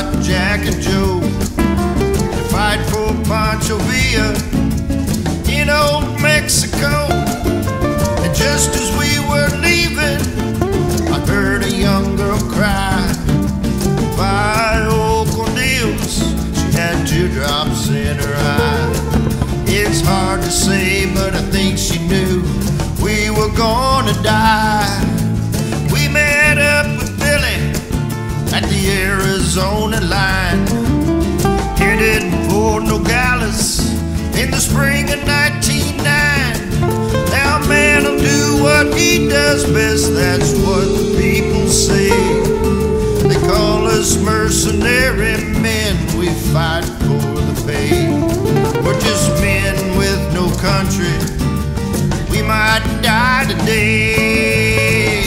about Jack and Joe. To fight for Pancho Villa in old Mexico. And just as we were leaving, I heard a young girl cry by old Cornelius. She had teardrops in her eye. It's hard to say, but I think she knew we were gonna die. We met up with Billy at the Arizona line, headed for Nogales in the spring of 1909. Now man will do what he does best, that's what the people say. They call us mercenary men, we fight for the pay. We're just men with no country, we might die today.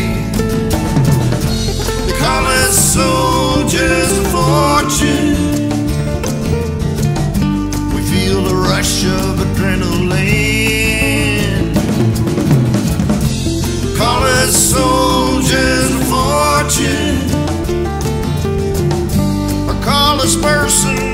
They call us soldiers of fortune, we feel the rush of adrenaline. Call us soldiers of fortune, or call us mercenaries.